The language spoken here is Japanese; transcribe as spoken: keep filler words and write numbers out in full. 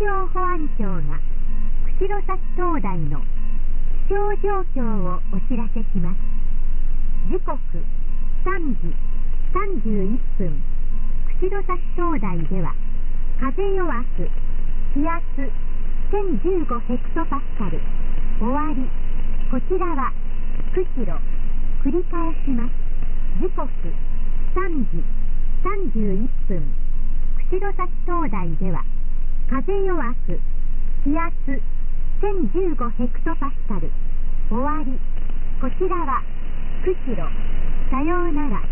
上保安庁が釧路崎灯台の気象状況をお知らせします。時刻さんじさんじゅういっぷん、釧路崎灯台では風弱く気圧せんじゅうごヘクトパスカル。終わり。こちらは釧路。繰り返します。時刻さんじさんじゅういっぷん、釧路崎灯台では風弱く気圧せんじゅうごヘクトパスカル。終わり。こちらは釧路。さようなら。